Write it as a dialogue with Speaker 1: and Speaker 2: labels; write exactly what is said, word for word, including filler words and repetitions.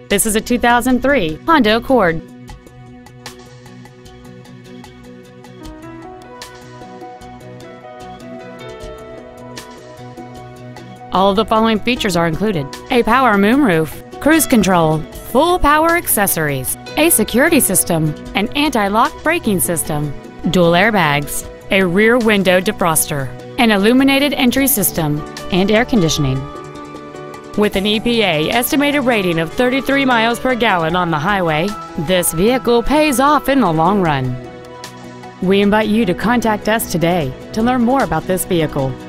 Speaker 1: This is a two thousand three Honda Accord. All of the following features are included: a power moonroof, cruise control, full power accessories, a security system, an anti-lock braking system, dual airbags, a rear window defroster, an illuminated entry system, and air conditioning. With an E P A estimated rating of thirty-three miles per gallon on the highway, this vehicle pays off in the long run. We invite you to contact us today to learn more about this vehicle.